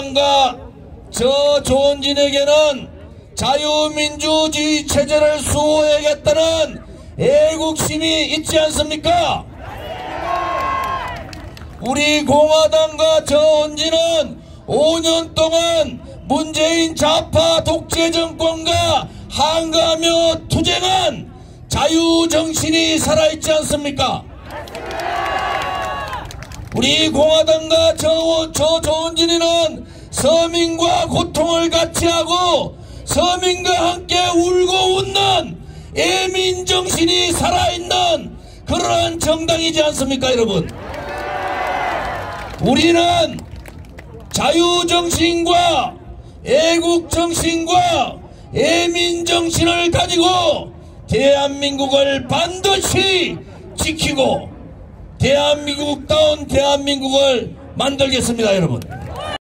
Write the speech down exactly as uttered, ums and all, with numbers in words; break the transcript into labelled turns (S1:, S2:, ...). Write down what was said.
S1: 공화당과 저 조원진에게는 자유민주주의 체제를 수호해야겠다는 애국심이 있지 않습니까? 우리 공화당과 조원진은 오 년 동안 문재인 좌파 독재 정권과 항거하며 투쟁한 자유정신이 살아있지 않습니까? 우리 공화당과 저, 저 조원진이는 서민과 고통을 같이 하고 서민과 함께 울고 웃는 애민정신이 살아있는 그러한 정당이지 않습니까, 여러분? 우리는 자유정신과 애국정신과 애민정신을 가지고 대한민국을 반드시 지키고 대한민국다운 대한민국을 만들겠습니다, 여러분.